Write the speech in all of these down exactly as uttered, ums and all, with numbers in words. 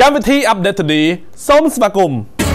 កម្មវិធី Update Today សូមស្វាគមន៍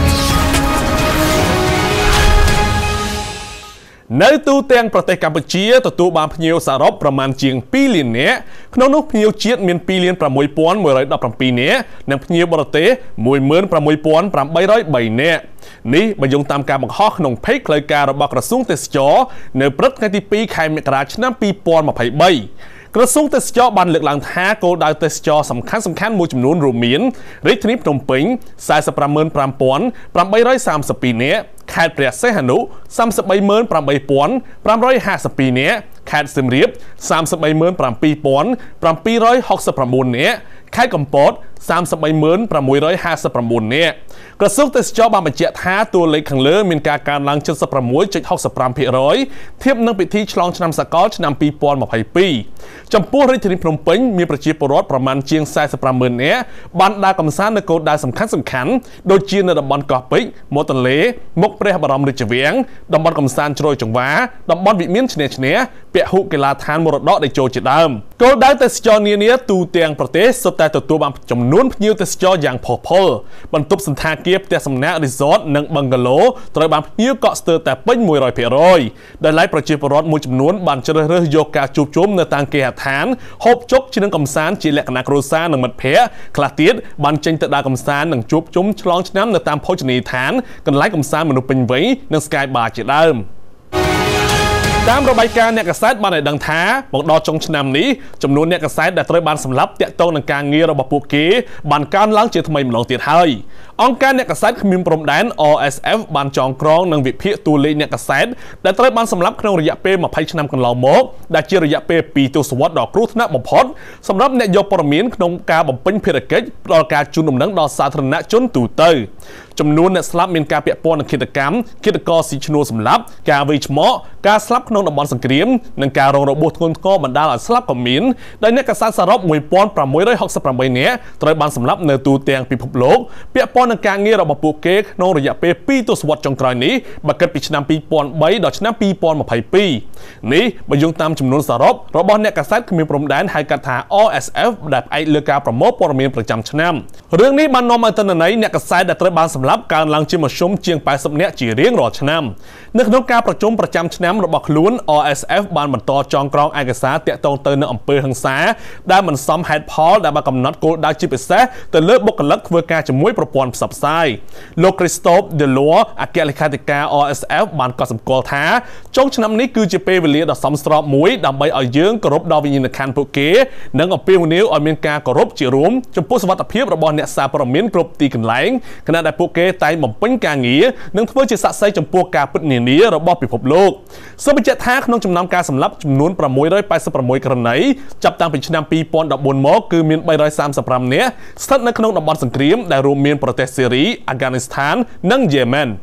នៅទូទាំងប្រទេសកម្ពុជាទទួលបានភ្ញៀវសរុបប្រមាណជាងពីរលាននាក់ក្នុងនោះភ្ញៀវជាតិមានពីរលានប្រាំមួយពាន់មួយរយដប់ប្រាំពីរនាក់និងភ្ញៀវបរទេសមួយម៉ឺនប្រាំមួយពាន់ប្រាំបីរយបីនាក់នេះបញ្យងតាមការបង្ហោះក្នុងเพจផ្លូវការរបស់ក្រសួងទេសចរនៅព្រឹកថ្ងៃទីពីរខែមករាឆ្នាំពីរពាន់ម្ភៃបីក្រសួងទេសចរបានលើកឡើងថាគោលដៅទេសចរសំខាន់សំខាន់មួយចំនួនរួមមានរាជធានីភ្នំពេញ สี่สิบห้าหมื่นแปดพันแปดร้อยสามสิบពីរនាក់ខេត្តព្រះសីហនុ สามสิบสามหมื่นแปดพันแปดร้อยห้าสิบពីរនាក់ខេត្តសៀមរាប สามสิบสามหมื่นแปดพันแปดร้อยหกสิบเก้าនាក់ខេត្តកំពត สามสิบสามหมื่นแปดร้อยห้าสิบเก้าនាក់ក្រសួងទេសចរបានបញ្ជាក់ថាតួលេខខាងលើមានការកើនឡើង เจ็ดสิบหกจุดหกสิบห้า% ធៀបនឹងពិធីឆ្លងឆ្នាំសកលឆ្នាំពីរពាន់ម្ភៃពីរចំពោះរាជធានីភ្នំពេញមានប្រជាពលរដ្ឋប្រមាណជាង สี่สิบห้าหมื่นនាក់បានដើរកម្សាន្តនៅគោលដៅសំខាន់សំខាន់ដូចជានៅតំបន់កោះពេជ្រមាត់ទន្លេមុខព្រះបរមរាជវាំងតំបន់កំសាន្តជ្រោយចង្វាតំបន់វិមានឈ្នះឈ្នះពហុកីឡាដ្ឋានមរតកតេជោជាដើមគោលដៅទេសចរនានាទូទាំងប្រទេសសុទ្ធតែទទួលបានចំនួនភ្ញៀវទេសចរយ៉ាងផុសផុលបន្ទប់សន្តាគារផ្ទះសំណាក់ resort និង bungalow ត្រូវបានភ្ញៀវកក់ស្ទើរតែពេញមួយរយភាគរយ ដោយឡែកប្រជាពលរដ្ឋមួយចំនួនបានជ្រើសរើសយកការជួបជុំនៅតាមគេហដ្ឋានហូបចុកជានឹងកំសាន្តជាលក្ខណៈគ្រួសារនិងមិត្តភ័ក្តិខ្លះទៀតបានចេញទៅដើរកំសាន្តនិងជួបជុំឆ្លងឆ្នាំនៅតាមភោជនីយដ្ឋានកន្លែងកំសាន្តមនុស្សពេញវ័យនិង Sky Bar ជាដើមតាមរបាយការណ៍អ្នកកសែតបានឲ្យដឹងថាមកដល់ចុងឆ្នាំនេះចំនួនអ្នកកសែតដែលត្រូវបានសម្លាប់តាក់ទងនឹងការងាររបស់ពួកគេបានកើនឡើងជាថ្មីម្ដងទៀតហើយអង្គការអ្នកកសែតគ្មានព្រំដែន R S F បានចងក្រងនឹងវិភាគតួលេខអ្នកកសែតដែលត្រូវបានសម្លាប់ក្នុងរយៈពេលម្ភៃឆ្នាំកន្លងមកដែលជារយៈពេលពីរទសវត្សរ៍ដ៏គ្រោះថ្នាក់បំផុតសម្រាប់អ្នកយកព័ត៌មានក្នុងការបំពេញភារកិច្ចផ្ដល់ការជូនដំណឹងដល់សាធារណជនទូទៅចំនួនអ្នកស្លាប់មានការពាក់ព័ន្ធនឹងឃាតកម្មឃាតករស៊ីឈ្នួលសម្លាប់ការវាយឆ្មក់ការស្លាប់ក្នុងតំបន់សង្គ្រាមនិងការរងរបួសធ្ងន់ធ្ងរបណ្ដាលឲ្យស្លាប់ក៏មានដោយអ្នកកសែតសរុប មួយពាន់ប្រាំមួយរយហកសិបប្រាំបីនាក់ត្រូវបានសម្លាប់នៅទូទាំងពិភពលោកពាក់ព័ន្ធនឹងការងាររបស់ពួកគេក្នុងរយៈពេលពីរទសវត្សរ៍ចុងក្រោយនេះបើគិតពីឆ្នាំពីរពាន់បីដល់ឆ្នាំពីរពាន់ម្ភៃពីរនេះបើយោងតាមចំនួនសរុបរបស់អ្នកកសែតគ្មានព្រំដែនហៅកាត់ថា R S F ដែលផ្អែកលើការប្រមូលព័ត៌មានប្រចាំឆ្នាំរឿងនេះបាននាំឲ្យទិន្នន័យអ្នកកសែតដែលត្រូវបានសម្លាប់កើនឡើងជាមធ្យមជាង แปดสิบនាក់ជារៀងរាល់ឆ្នាំនៅក្នុងការប្រជុំប្រចាំឆ្នាំរបស់ខ្លួន R S F បានបន្តចងក្រងឯកសារទាក់ទងទៅនឹងអំពើហិង្សាដែលមិនសមហេតុផលដែលបានកំណត់គោលដៅជាពិសេសទៅលើបុគ្គលិកធ្វើការជាមួយប្រព័ន្ធផ្សព្វផ្សាយលោក Christophe Delors អគ្គលេខាធិការ R S F បានកត់សម្គាល់ថាចុងឆ្នាំនេះគឺជាពេលវេលាដ៏សមស្របមួយដើម្បីឲ្យយើងគោរពដល់វិញ្ញាណក្ខន្ធពួកគេនិងអំពាវនាវឲ្យមានការគោរពជារួមចំពោះសុវត្ថិភាពរបស់អ្នកសារព័ត៌មានគ្រប់ទីកន្លែងខណៈដែលពួកគេតែងបំពេញការងារនិងធ្វើជាសាក្សីចំពោះការពិតនានារបស់ពិភពលោកសូមបញ្ជាក់ថាក្នុងចំណោមការសម្លាប់ចំនួនប្រាំមួយរយแปดสิบหกករណីចាប់តាំងពីឆ្នាំពីរពាន់ដប់បួនមកគឺមានបីរយសាមសិបប្រាំនាក់ស្ថិតនៅក្នុងតំបន់សង្គ្រាមដែលរួមមានប្រទេសសេរីអាហ្គានីស្ថាននិងយេម៉ែន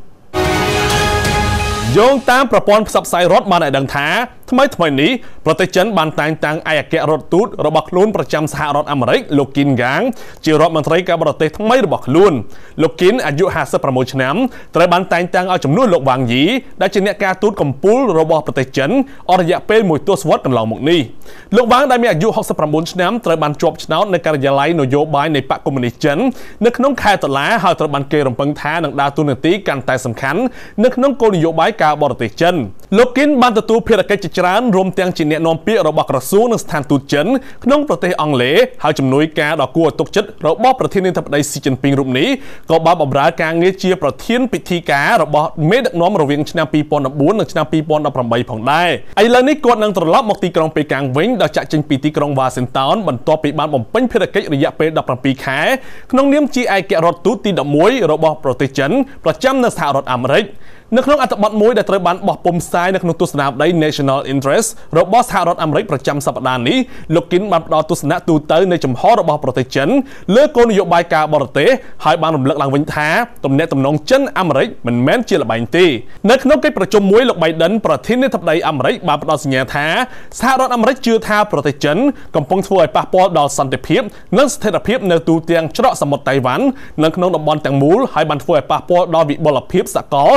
យោងតាមប្រព័ន្ធផ្សព្វផ្សាយរដ្ឋបានឲ្យដឹងថាថ្មីថ្មីនេះប្រទេសចិនបានតែងតាំងឯកអគ្គរដ្ឋទូតរបស់ខ្លួនប្រចាំសហរដ្ឋអាមេរិកលោកគីនហ្គាងជារដ្ឋមន្ត្រីការបរទេសថ្មីរបស់ខ្លួនលោកគីនអាយុห้าสิบหกឆ្នាំត្រូវបានតែងតាំងឲ្យជំនួសលោកវ៉ាងយីដែលជាអ្នកការទូតកម្ពុជារបស់ប្រទេសចិនអស់រយៈពេលមួយទសវត្សរ៍កន្លងមកនេះលោកវ៉ាងដែលមានអាយុหกสิบเก้าឆ្នាំត្រូវបានជាប់ឆ្នោតនៅការិយាល័យនយោបាយនៃបកកុម្មុយនីសចិននៅក្នុងខែតុលាហើយត្រូវបានគេរំពឹងថានឹងដើរតួនាទីកាន់តែសំខាន់នៅក្នុងគោលនយោបាយការបរទេសចិនលោកគីនបានទទួលភារកិច្ចច្រើនរួមទាំងជាអ្នកនាំពាក្យរបស់ក្រសួងនិងស្ថានទូតចិនក្នុងប្រទេសអង់គ្លេសហើយជំនួយការដ៏គួរឲ្យទុកចិត្តរបស់ប្រធានាធិបតីស៊ីជីនពីងរូបនេះក៏បានបម្រើការងារជាប្រធានពិធីការរបស់មេដឹកនាំរវាងឆ្នាំពីរពាន់ដប់បួននិងឆ្នាំពីរពាន់ដប់ប្រាំបីផងដែរឥឡូវនេះគាត់នឹងត្រឡប់មកទីក្រុងប៉េកាំងវិញដោយចាក់ចេញពីទីក្រុងវ៉ាស៊ីនតោនបន្ទាប់ពីបានបំពេញភារកិច្ចរយៈពេលដប់ប្រាំពីរខែក្នុងនាមជាឯកអគ្គរដ្ឋទូតទីដប់មួយរបស់ប្រទេសចិនប្រចាំនៅសហរដ្ឋអាមេរិកនៅក្នុងអត្ថបទមួយដែលត្រូវបានបោះពុម្ពផ្សាយនៅក្នុងទស្សនាវដ្តី National Interest របស់សហរដ្ឋអាមេរិកប្រចាំសប្តាហ៍នេះលោកគីនបានផ្ដល់ទស្សនៈទូទៅនៃចំហរបស់ប្រទេសចិនលើគោលនយោបាយការបរទេសហើយបានរំលឹកឡើងវិញថាទំនាក់ទំនងចិនអាមេរិកមិនមែនជាល្បែងទេនៅក្នុងកិច្ចប្រជុំមួយលោក Biden ប្រធានាធិបតីអាមេរិកបានផ្ដល់សញ្ញាថាសហរដ្ឋអាមេរិកជឿថាប្រទេសចិនកំពុងធ្វើឲ្យប៉ះពាល់ដល់សន្តិភាពនិងស្ថិរភាពនៅទូទាំងច្រកសមុទ្រតៃវ៉ាន់នៅក្នុងតំបន់ទាំងមូលហើយបានធ្វើឲ្យប៉ះពាល់ដល់វិបុលភាពសកលដោយ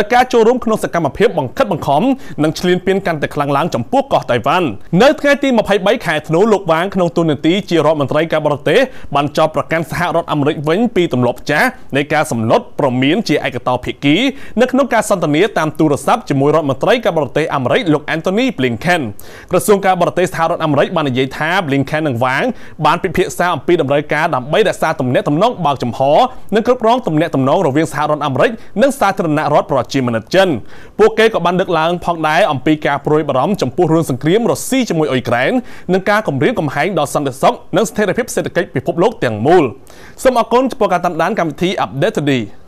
ការចូលរួមក្នុងសកម្មភាពបង្ខិតបង្ខំនិងឈ្លានពានកាន់តែខ្លាំងឡើងចំពោះកោះតៃវ៉ាន់នៅថ្ងៃទីម្ភៃបីខែធ្នូលោកវាងក្នុងទូនាទីជារដ្ឋមន្ត្រីការបរទេសបានចោទប្រកាន់សហរដ្ឋអាមេរិកវិញពីទម្លាប់ចាស់នៃការសម្លុតប្រមានជាឯកតោភាគីនៅក្នុងការសន្ទនាតាមទូរស័ព្ទជាមួយរដ្ឋមន្ត្រីការបរទេសអាមេរិកលោក Antony Blinken ក្រសួងការបរទេសសហរដ្ឋអាមេរិកបាននិយាយថា Blinken និងវាងបានពិភាក្សាអំពីដំណើរការដើម្បីរក្សាទំនាក់ទំនងបើកចំហនិងគ្រប់គ្រងទំនាក់ទំនងរវាងសហរដ្ឋអាមេរិកនិងសាធារណរដ្ឋប្រជាមានិតចិនពួកគេក៏បានលើកឡើងផងដែរអំពីការព្រួយបារម្ភចំពោះរឿងសង្គ្រាមរុស្ស៊ីជាមួយអ៊ុយក្រែននិងការគំរាមកំហែងដល់សន្តិសុខនិងស្ថិរភាពសេដ្ឋកិច្ចពិភពលោកទាំងមូលសូមអរគុណចំពោះការតាមដានកម្មវិធី Update Today